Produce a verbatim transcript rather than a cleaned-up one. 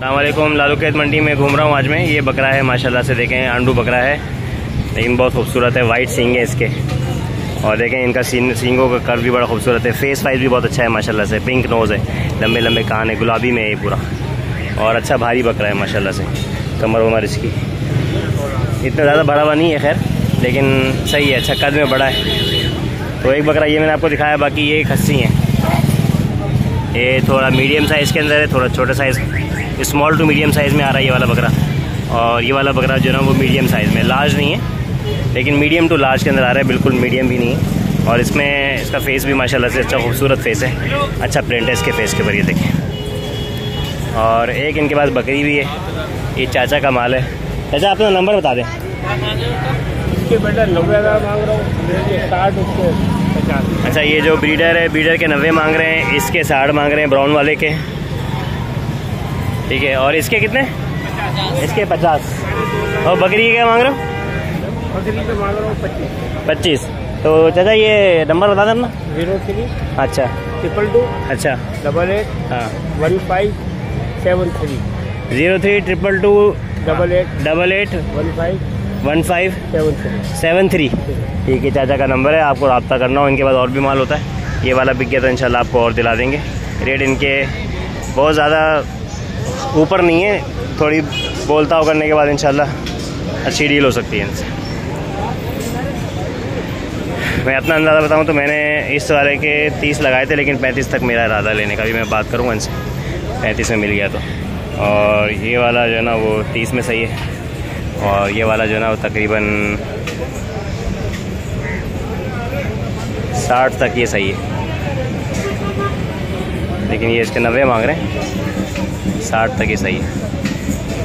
अस्सलाम वालेकुम। लालूखेत मंडी में घूम रहा हूँ आज मैं। ये बकरा है माशाल्लाह से, देखें आंडू बकरा है लेकिन बहुत खूबसूरत है। वाइट सींग है इसके और देखें इनका सीन सींगों का कर्व भी बड़ा खूबसूरत है। फेस वाइज भी बहुत अच्छा है माशाल्लाह से। पिंक नोज़ है, लंबे लंबे कान है, गुलाबी में है ये पूरा और अच्छा भारी बकरा है माशाल्लाह से। कमर उमर इसकी इतना ज़्यादा बड़ा हुआ नहीं है खैर, लेकिन सही है, अच्छा कद में बड़ा है। तो एक बकरा ये मैंने आपको दिखाया, बाकी ये खस्सी हैं। ये थोड़ा मीडियम साइज़ के अंदर है, थोड़ा छोटा size small to medium size में आ रहा है ये वाला बकरा। और ये वाला बकरा जो है ना वो मीडियम साइज़ में, लार्ज नहीं है लेकिन मीडियम टू लार्ज के अंदर आ रहा है, बिल्कुल मीडियम भी नहीं है। और इसमें इसका फेस भी माशाल्लाह से अच्छा खूबसूरत फेस है, अच्छा प्रिंट है इसके फेस के ऊपर, ये देखें। और एक इनके पास बकरी भी है, ये चाचा का माल है। चाचा अपना नंबर बता दें। बेटा नब्बे हज़ार मांग रहा हूँ, साठ उसके पचास। अच्छा, ये जो ब्रीडर है, ब्रीडर के नब्बे मांग रहे हैं, इसके साठ मांग रहे हैं ब्राउन वाले के, ठीक है। और इसके कितने? इसके पचास। और बकरी के क्या मांग रहे हो? बकरी के मांग रहा हूँ पच्चीस। पच्चीस। तो चाचा ये नंबर बता देना। जीरो थ्री अच्छा ट्रिपल टू अच्छा डबल एट हाँ one five seven three zero three triple two double eight double eight one five one five seven three seven three ठीक है। चाचा का नंबर है, आपको रब्ता करना हो। इनके पास और भी माल होता है, ये वाला बिक गया तो इंशाल्लाह आपको और दिला देंगे। रेट इनके बहुत ज़्यादा ऊपर नहीं है, थोड़ी बोलताव करने के बाद इंशाल्लाह अच्छी डील हो सकती है इनसे। मैं अपना अंदाज़ा बताऊं तो मैंने इस वाले के तीस लगाए थे, लेकिन पैंतीस तक मेरा इरादा लेने का भी, मैं बात करूंगा इनसे, पैंतीस में मिल गया तो। और ये वाला जो है ना वो तीस में सही है, और ये वाला जो है ना वो तकरीबन साठ तक ये सही है, लेकिन ये इसके नब्बे मांग रहे हैं, साठ तक ये सही है।